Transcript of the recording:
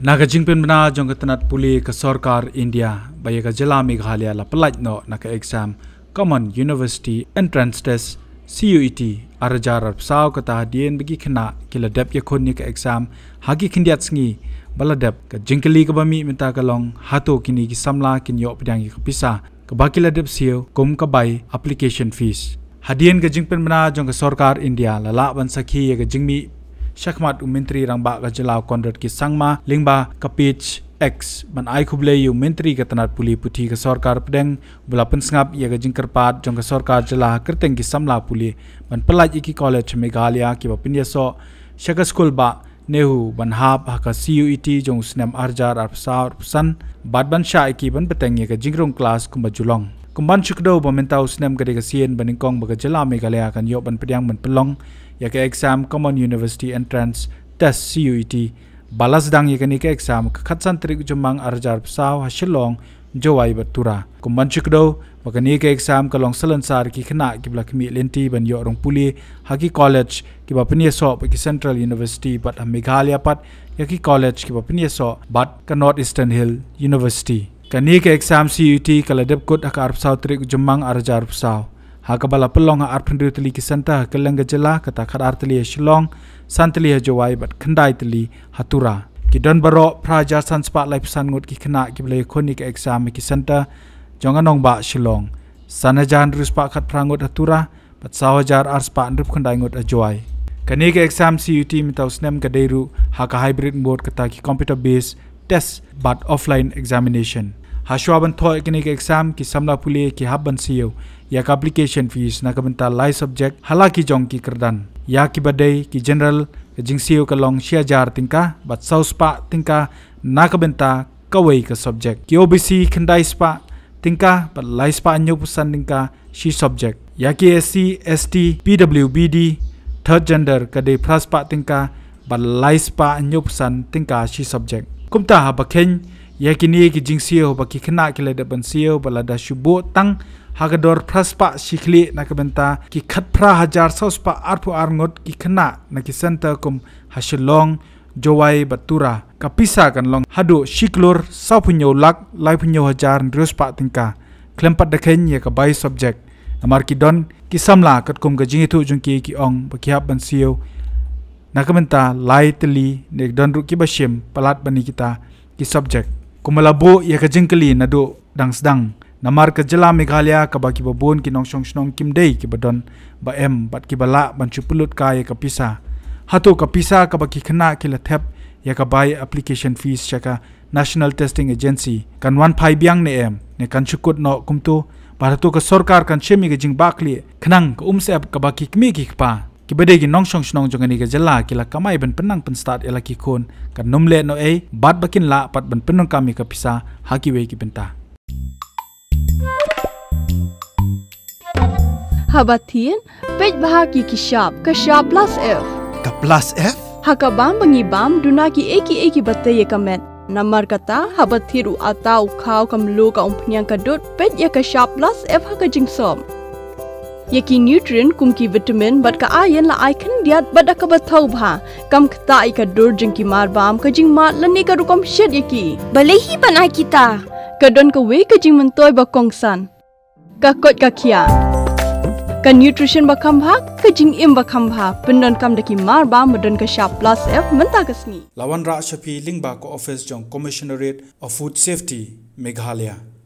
Naga jingpen bena jong ketenat puli ke Sarkar India baya ke jela Meghalaya la pelaj no naka Eksam Common University Entrance Test CUET arajar saw kata hadien bagi kena kila dep yakun ni ke Eksam hagi kindiat sengi baladep ke jingkeli ke bami minta kalong Hato kini ki Samla kin yok pedang ke Pisa ke baki ladep siu kum ke bay application fees hadien ke jingpen bena jong ke Sarkar India la la ban sakhi ke jingmi Syakmat Menteri Rangba ke Jelau Kondrat ki Sangma lingba ke pitch X ban ai kuble yu Menteri ke Tanat Puli Putih ke Sarkar Pedeng bula pensengap ia ke jingkerpat jong ke Sarkar Jelah Kerteng ki Samla Puli ban pelaj iki college Meghalaya ki bapindia so syaka school ba nehu ban hap haka CUET jong snem arjar arpsar pesan bad ban sya iki ban peteng ia ke jingrong kelas kumba julong kumban chukdo bamentau snem ke sien baningkong baga Jelah Meghalaya kan yok ban pediang ban pelong ya ke Eksam Common University Entrance Test CUET balas dang ya ke Eksam kekatsan trik jemang arjar pesau Shillong Jawai Batura kumban chukdo baga ni ke Eksam kalong selensar ki kena ki bla kemi lenti ban yok rong puli haki college ki ba penia so ki Central University bat Meghalaya pat ya ki college ki ba penia so bat ka North Eastern Hill University kani ke Eksam CUET kala dep kut haka arpsau trik jemang arjar pesau Hakabala pelong ha arpendu teli ki santa kelengga Jelah kata khadar teli Shillong santeli Jawai bat khandai teli Hatura ki don baro praja san spa lai pesan ngut ki kena ki blai khoni ke Eksam ki santa jonganong ba Shillong sanajan ruspa khat prangut Hatura bat sawajar arspa ndrup khandai ngut Jawai kani ke Eksam CUET mitau snem ka deiru haka hybrid mode kata ki computer based test but offline examination Hashwaban Thoh kini ke Eksam ki Samla Puli ki habban siyo ya ke application fees nak bentar lai subject halaki jong ki kerdan ya ki badai ki general ke jingsiu ke long syajar tingkah bat sauspa tingkah nak bentar kawai ke subject ki OBC kendai spa tingkah bat lai spa nyu pesan tingkah shi subject ya ki SC ST PWBD third gender ke de praspa tingkah bat lai spa nyu pesan tingkah shi subject kumta ha bakhen ya kini ki jingsiu baki kena ki leda ban siu balada syubo tang Hagador praspa shikli nak benta ki khat pra hajar sauspa arpu arngot ki kena nak ki center kum Shillong Jawai Batura ka Pisa kan long hado shiklur sau punyo lak lai punyo hajar ndruspa tingka klempat dekhen ya ka bai subject namar ki don ki Samla kat kum ga jingitu jungki ki ong bakiap ban siu nak benta lai teli nek don ru ki bashim palat bani kita ki subject kumalabo ya ka jingkeli nado dang sedang Namar ke Jelah Meghalaya ka baki babon ki nong snong kimdei ki badon ba em bat ki bala ban chupulut ka ya ka Pisa Hato ka Pisa ka baki kena ki la thep ya ka bai application fees chaka National Testing Agency kan wan phai biang ne em ne kan chukut no kumtu barato ka sarkar kan chemi ge jing bakli khnang ka umsep ka baki kmi ki pa ki bade ki nong snong jongani ka Jelah ki la kamai ban penang pen start ela ki khon kan numle no e bat bakin la pat ban penong kami ka Pisa haki we ki benta Habatin, pej bahagi ki sharp plus F. Ka plus F? Haka bam bangi bam duna ki eki batay kamet. Namar kata habathiru atau kau kam lo ka umpnyang kadut pej ya ka sharp plus F haka jingsom. Yaki nutrient kum ki vitamin bat ka iron la icon diat bat ka bathau bha kam kta I ka dur jing ki mar bam ka jing mat lani ka rukom shed yaki. Balehi banai kita. Kadon ka we ka jing mentoy ba kongsan. Ka kot ka kia. Ka nutrition bakam bha ka jing im bakam bha pendon kam daki mar ba medon ka sharp plus F menta kasni lawan ra shapi lingba ko office jong commissionerate of food safety Meghalaya